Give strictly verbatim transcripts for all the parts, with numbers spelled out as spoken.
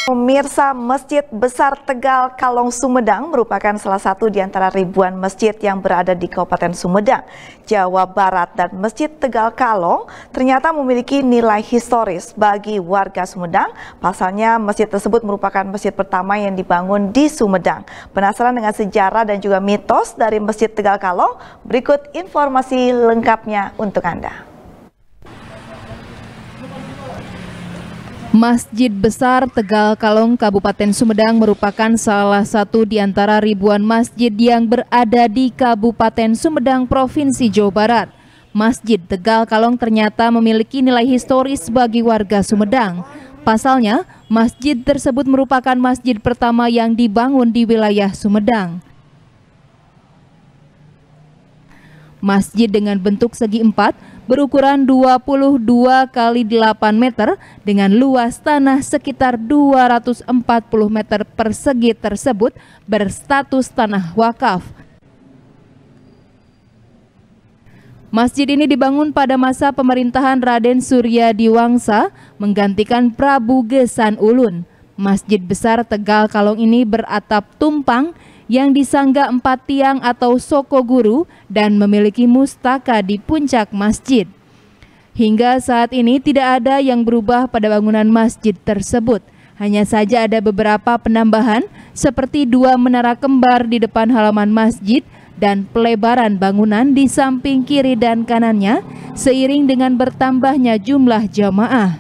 Pemirsa, Masjid Besar Tegal Kalong Sumedang merupakan salah satu di antara ribuan masjid yang berada di Kabupaten Sumedang, Jawa Barat, dan Masjid Tegal Kalong ternyata memiliki nilai historis bagi warga Sumedang. Pasalnya, masjid tersebut merupakan masjid pertama yang dibangun di Sumedang. Penasaran dengan sejarah dan juga mitos dari Masjid Tegal Kalong? Berikut informasi lengkapnya untuk Anda. Masjid Besar Tegal Kalong Kabupaten Sumedang merupakan salah satu di antara ribuan masjid yang berada di Kabupaten Sumedang, Provinsi Jawa Barat. Masjid Tegal Kalong ternyata memiliki nilai historis bagi warga Sumedang. Pasalnya, masjid tersebut merupakan masjid pertama yang dibangun di wilayah Sumedang. Masjid dengan bentuk segi empat berukuran dua puluh dua kali delapan meter dengan luas tanah sekitar dua ratus empat puluh meter persegi tersebut berstatus tanah wakaf. Masjid ini dibangun pada masa pemerintahan Raden Surya Diwangsa menggantikan Prabu Gesan Ulun. Masjid Besar Tegal Kalong ini beratap tumpang yang disangga empat tiang atau sokoguru dan memiliki mustaka di puncak masjid. Hingga saat ini tidak ada yang berubah pada bangunan masjid tersebut. Hanya saja ada beberapa penambahan seperti dua menara kembar di depan halaman masjid dan pelebaran bangunan di samping kiri dan kanannya seiring dengan bertambahnya jumlah jamaah.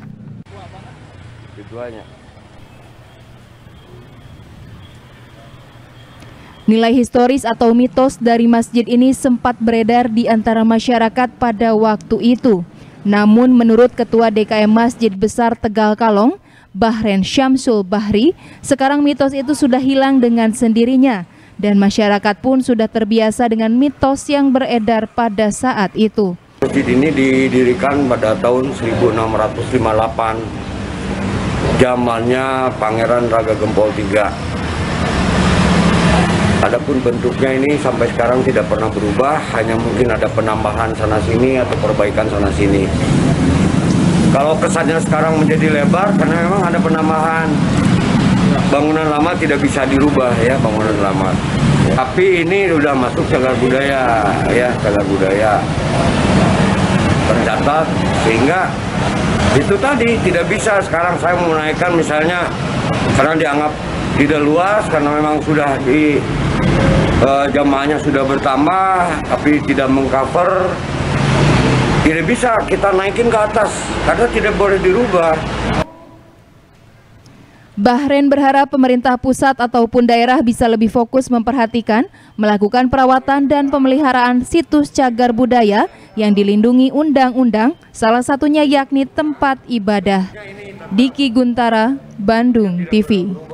Nilai historis atau mitos dari masjid ini sempat beredar di antara masyarakat pada waktu itu. Namun menurut Ketua D K M Masjid Besar Tegal Kalong, Bahren Syamsul Bahri, sekarang mitos itu sudah hilang dengan sendirinya dan masyarakat pun sudah terbiasa dengan mitos yang beredar pada saat itu. Masjid ini didirikan pada tahun seribu enam ratus lima puluh delapan, zamannya Pangeran Raga Gempol tiga. Adapun bentuknya ini sampai sekarang tidak pernah berubah, hanya mungkin ada penambahan sana sini atau perbaikan sana sini. Kalau kesannya sekarang menjadi lebar karena memang ada penambahan. Bangunan lama tidak bisa dirubah ya, bangunan lama. Tapi ini sudah masuk cagar budaya ya, cagar budaya. Tercatat sehingga itu tadi tidak bisa sekarang saya menaikkan misalnya karena dianggap tidak luas karena memang sudah di uh, jamaahnya sudah bertambah tapi tidak mengcover, tidak bisa kita naikin ke atas karena tidak boleh dirubah. Bahren berharap pemerintah pusat ataupun daerah bisa lebih fokus memperhatikan, melakukan perawatan dan pemeliharaan situs cagar budaya yang dilindungi undang-undang, salah satunya yakni tempat ibadah. Diki Guntara, Bandung T V.